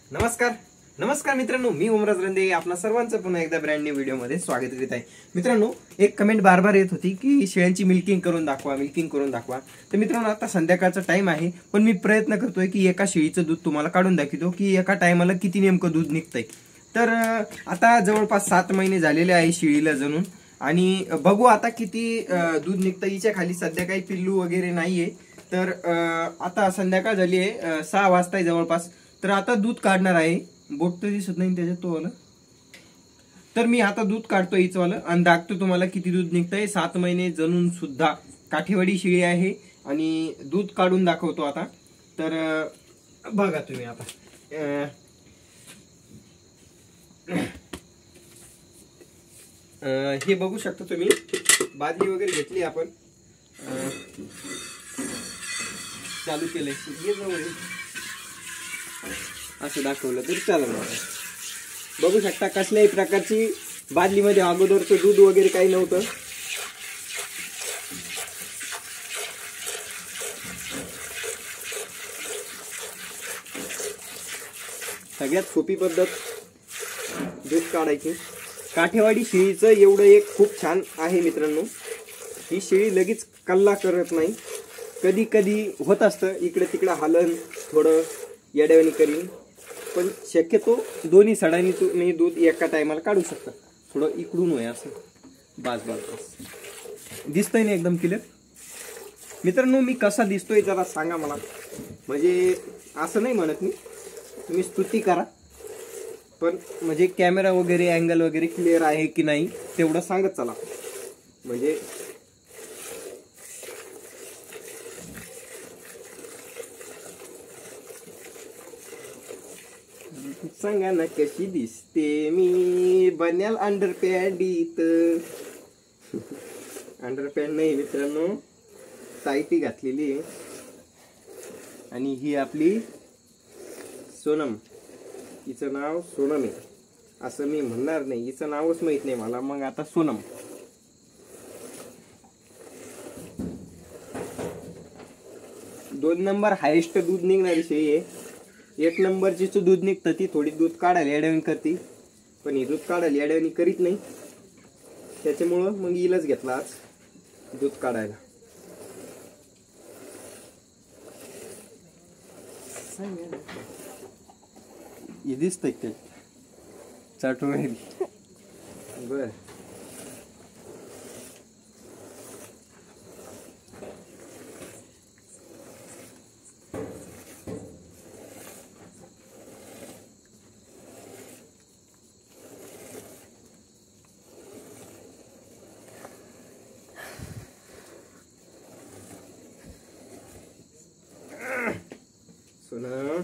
नमस्कार नमस्कार मित्रांनो, मी ओमराज रंदे आपणा सर्वांचं पुन्हा एकदा ब्रँड न्यू व्हिडिओ मध्ये स्वागत करीत आहे। मित्रांनो, एक कमेंट बार येत होती की शेळ्यांची मिल्किंग करून दाखवा। तर मित्रांनो, आता संध्याकाळचा टाइम आहे, पण मी प्रयत्न करतोय की एका शेळीचं दूध तुम्हाला काढून दाखवतो की एका टायमाला किती नेमकं दूध निघतंय। तर आता जवळपास 7 महिने झालेले आहे शेळीला जणून, आणि बघू आता किती दूध निघतं। हिच्या खाली सध्या काही पिल्लू वगैरे नाहीये। तर आता संध्याकाळ झाली आहे, 6 वाजता जवळपास। तर आता दूध काढणार आहे, बोट तर दिसत नाही त्याच्यात तो वाला। तर मी आता दूध काढतोय हिच वाला आणि दाखवतो तुम्हाला किती दूध निघतंय। 7 महिने जणून सुद्धा काठेवाडी शेळी आहे आणि दूध काढून दाखवतो आता। तर बघा तुम्ही आता हे बघू शकता तुम्ही, बादली वगैरे घेतली आपण, चालू केलंय, असं दाखवलं तरी चालेल। बघू शकता कसल्याही प्रकारची बादलीमध्ये अगोदरचं दूध वगैरे काही नव्हतं। सगळ्यात सोपी पद्धत दूध काढायची। काठेवाडी शेळीचं एवढं एक खूप छान आहे मित्रांनो, ही शेळी लगेच कल्ला करत नाही। कधी कधी होत असतं इकडे तिकडे हलन, थोडं येड्यावानी करीन, पण शक्यतो दोन्ही सडांनी तुम्ही दूध एका टायमाला काढू शकता। थोडं इकडून होय असं, बास दिसतंय ना एकदम क्लिअर। मित्रांनो, मी कसा दिसतोय जरा सांगा मला, म्हणजे असं नाही म्हणत मी, तुम्ही स्तुती करा, पण म्हणजे कॅमेरा वगैरे अँगल वगैरे क्लिअर आहे की नाही तेवढं सांगत चला। म्हणजे सांगा ना कशी दिसते मी बन्याल अंडरपॅन्ट अंडरपॅन्ट नाही मित्रांनो, टायटी घातलेली आहे। आणि ही आपली सोनम, हिचं नाव सोनम आहे असं मी म्हणणार नाही, हिचं नावच माहित नाही मला, मग आता सोनम। 2 नंबर हायेस्ट दूध निघणारी शेळी आहे। 1 नंबरची दूध निघतं ती थोडी दूध काढायला येड्यावानी करते, पण ही दूध काढायला येड्यावानी करीत नाही, त्याच्यामुळं मग हिलाच घेतला आज दूध काढायला। हे दिसतंय ते चाटून राहिली बर। सोना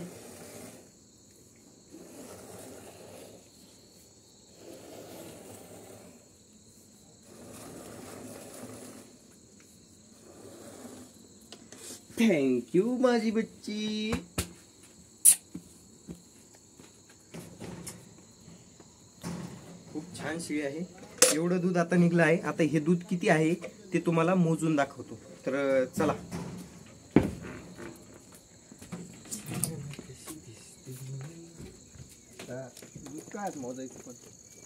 थँक यू माझी बच्ची। खूप छान शेळी आहे। एवढं दूध आता निघलं आहे। आता हे दूध किती आहे ते तुम्हाला मोजून दाखवतो, तर चला। काय मोजायचं, पण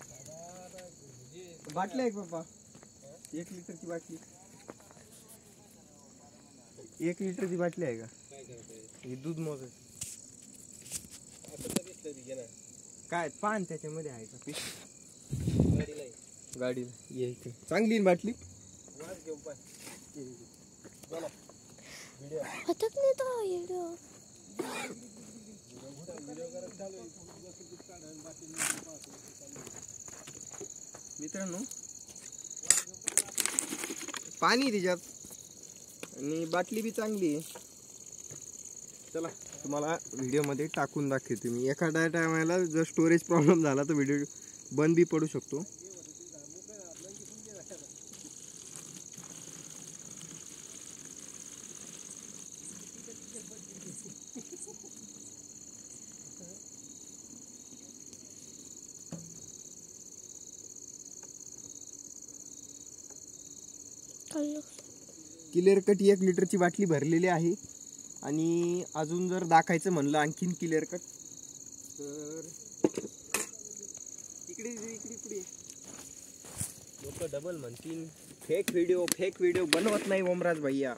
बाटली आहे बाबा, 1 लिटरची बाटली, 1 लिटरची बाटली आहे का? हे दूध मोजायचं काय पान त्याच्यामध्ये आहे का? गाडीला यायचं चांगली बाटली मित्रांनो। पाणी त्याच्यात आणि बाटली बी चांगली आहे। चला तुम्हाला व्हिडिओ मध्ये टाकून दाखवते मी। एखाद्या टायमाला जर स्टोरेज प्रॉब्लेम झाला तर व्हिडिओ बंद बी पडू शकतो। क्लिअर कट 1 लिटरची बाटली भरलेली आहे, आणि अजून जर दाखायचं म्हणलं आणखीन क्लिअर कट तर इकडे पुढे लोक डबल म्हणतील फेक व्हिडिओ बनवत नाही ओमराज भैया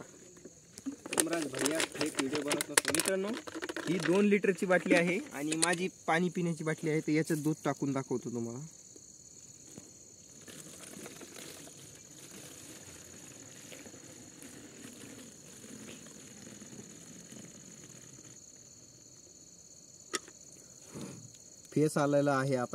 फेक व्हिडिओ बनवत नसतो. मित्रांनो, ही 2 लिटरची बाटली आहे आणि माझी पाणी पिण्याची बाटली आहे. तर याच्यात दूध टाकून दाखवतो तुम्हाला. फेस आलेला आहे आता.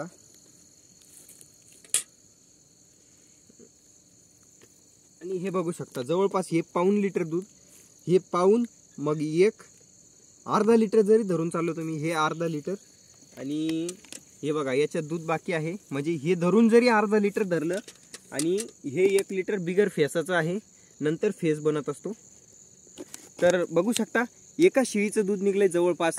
आणि हे बघू शकता जवळपास हे 1.5 लिटर दूध, हे पाऊन, मग एक अर्धा लिटर जरी धरून चाललो तुम्ही, हे अर्धा लिटर. आणि हे बघा याच्यात दूध बाकी आहे. म्हणजे हे धरून जरी अर्धा लिटर धरलं आणि हे 1 लिटर बिगर फेसाचं आहे, नंतर फेस बनत असतो. तर बघू शकता एका शेळीचं दूध निघलंय जवळपास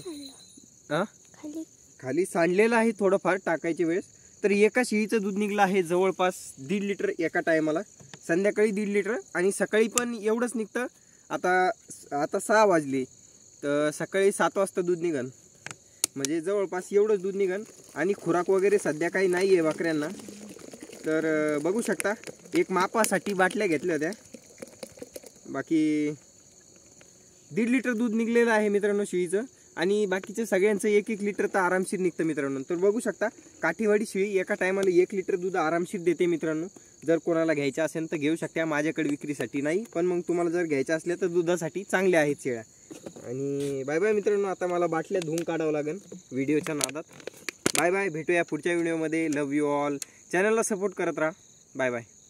खाली सांडलेलं आहे थोडंफार टाकायच्या वेळेस. तर एका शेळीचं दूध निघलं आहे जवळपास 1.5 लिटर एका टायमाला. संध्याकाळी 1.5 लिटर आणि सकाळी पण एवढंच निघतं. आता 6 वाजले तर सकाळी 7 वाजता दूध निघन, म्हणजे जवळपास एवढंच दूध निघन. आणि खुराक वगैरे सध्या काही नाही आहे बकऱ्यांना. तर बघू शकता एक मापासाठी बाटल्या घेतल्या होत्या. बाकी 1.5 लिटर दूध निघलेलं आहे मित्रांनो शेळीचं. आणि बाकीचे सगळ्यांचं 1-1 लिटर तर आरामशीर निघतं मित्रांनो. तर बघू शकता काठीवाडी शेळी एका टायमाला 1 लिटर दूध आरामशीर देते मित्रांनो. जर कोणाला घ्यायचं असेल तर घेऊ शकता. माझ्याकडे विक्रीसाठी नाही, पण मग तुम्हाला जर घ्यायचं असल्या तर दुधासाठी चांगल्या आहेत शेळ्या. आणि बाय बाय मित्रांनो, आता मला बाटल्या धुवून काढावं लागेल व्हिडिओच्या नादात. बाय बाय, भेटूया पुढच्या व्हिडिओमध्ये. Love you all. चॅनलला सपोर्ट करत राहा. Bye bye.